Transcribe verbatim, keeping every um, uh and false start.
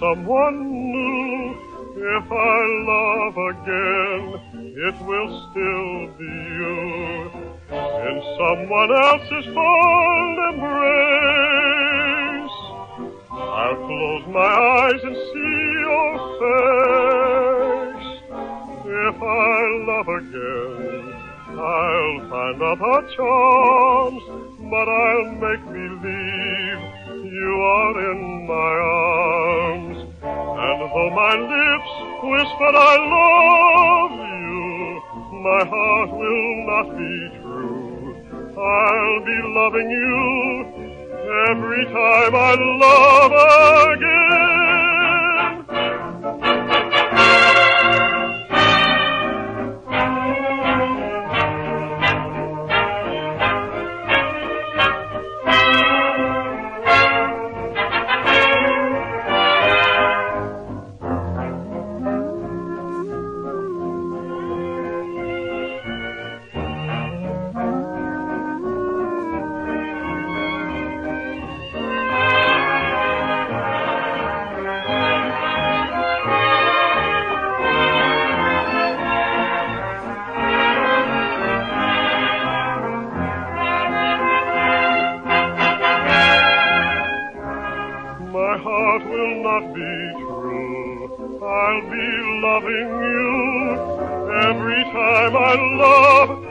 someone new. If I love again, it will still be you. In someone else's fond embrace, I'll close my eyes and see your face. If I love again, I'll find other charms, but I'll make believe you are in my arms. And though my lips whisper I love you, my heart will not be true. I'll be loving you every time I love again. My heart will not be true. I'll be loving you every time I love